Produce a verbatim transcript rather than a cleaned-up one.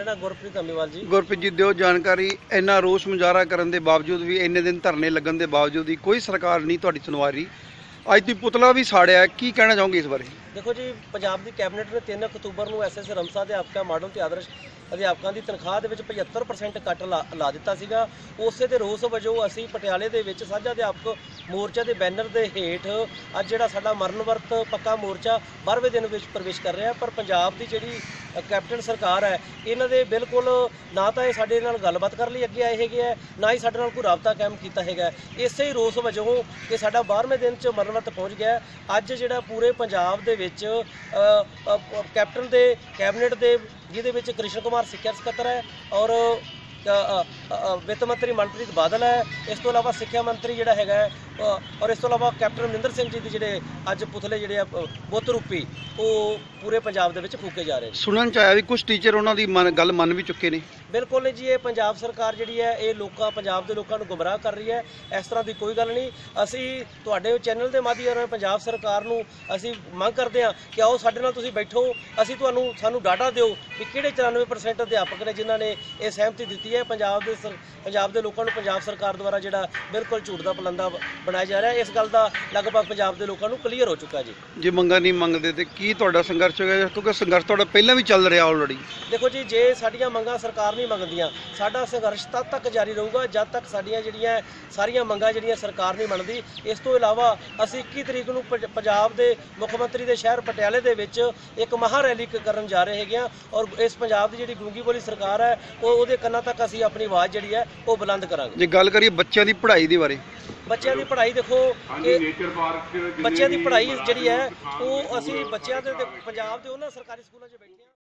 नाम गुरप्रीत धम्मीवाल जी। गुरप्रीत जी दिओ जानकारी। इन्ना रोष मुजाहरा करने के बावजूद भी इन्ने दिन धरने लगन के बावजूद भी कोई सरकार नहीं तुहाडी सुनवा रही। अज तुसीं पुतला भी साड़िया है, की कहना चाहोगे इस बारे? देखो जी, पंजाब की कैबिनेट ने तीन अक्तूबर को एस एस रमसा अध्यापक मॉडल ते आदर्श अध्यापकों की तनख्वाह के पचहत्तर परसेंट कट ला ला दिता सीगा। उसे दे रोस वजों असी पटियाले दे विच साझा अध्यापक मोर्चा के बैनर के हेठ अज जिहड़ा साडा मरण वर्त पक्का मोर्चा बारहवें दिन विच प्रवेश कर रहा है। पर पंजाब की जिहड़ी कैप्टन सरकार है, इन्हां दे बिल्कुल ना तो ये साडे नाल गलबात कर लई अगे आए हैगे है, ना ही साडे नाल कोई राबता कायम कीता हैगा। इसे ही रोस वजों कि साडा बारहवें दिन च मरण वर्त पहुँच गया। अज जिहड़ा पूरे पंजाब दे विच कैप्टन दे कैबिनेट दे जिहदे विच कृष्ण कुमार सिक्ख्या सकत्तर है और वित्त मंत्री मनप्रीत बादल है, इस तो इलावा सिक्ख्या मंत्री जिहड़ा हैगा और इस तो इलावा कैप्टन अमरिंदर सिंह जी के जिहड़े अज पुतले जिहड़े बुत रूपी वो पूरे पंजाब दे विच फूके जा रहे हैं। सुनन च आया भी कुछ टीचर उन्हां दी मन गल मन भी चुके ने। बिल्कुल नहीं जी, ये पंजाब सरकार जिहड़ी है ये लोकां पंजाब के लोगों को गुमराह कर रही है। इस तरह की कोई गल नहीं। असी तुहाडे चैनल के माध्यम राਹੀਂ पंजाब सरकार नूं असी मंग करते हैं कि आओ साडे नाल तुसीं बैठो, असी तुहानूं सानूं डाटा दिओ भी किहड़े चौरानवे परसेंट अध्यापक ने जिन्हां ने ये सहमति दी है। पंजाब के पंजाब के लोगों को पंजाब सरकार द्वारा जिहड़ा बिल्कुल झूठ का पलंदा बनाया जा रहा है, इस गल का लगभग पंजाब के लोगों को क्लीयर हो चुका जी। जे मंगा नहीं मंगते तो की तुहाडा संघर्ष होगा? क्योंकि संघर्ष तुहाडा पहलां भी चल रहा ऑलरेडी। देखो जी, जे साडियां मंगां सरकार नहीं मंगदियां, साडा संघर्ष तद तक जारी रहूगा जब तक साडियां जिहड़ियां सारियां मंगां जिहड़ियां सरकार नहीं मनदी। इस तो इलावा असीं इक्की तरीक नूं पंजाब के मुख्यमंत्री के शहर पटियाले दे विच एक महा रैली करन जा रहे हैगे और इस पंजाब की जिहड़ी गूंगी बोली सरकार है वो कन्ना तक असीं अपनी आवाज़ जिहड़ी है वो बुलंद करांगे। जे गल करिए बच्चों की पढ़ाई के बारे, बच्चों की पढ़ाई देखो कि बच्चों की पढ़ाई जिहड़ी है वो असीं बच्चों के पंजाब के उन्हां सरकारी स्कूलों 'च बैठे